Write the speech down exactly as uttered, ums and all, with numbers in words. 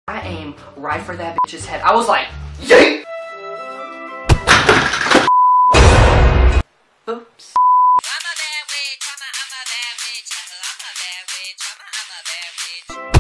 I aimed right for that bitch's head. I was like, yeet! Oops. I'm a bad witch, I'm a, I'm a bad witch, I'm a bad witch, I'm a, I'm a bad witch.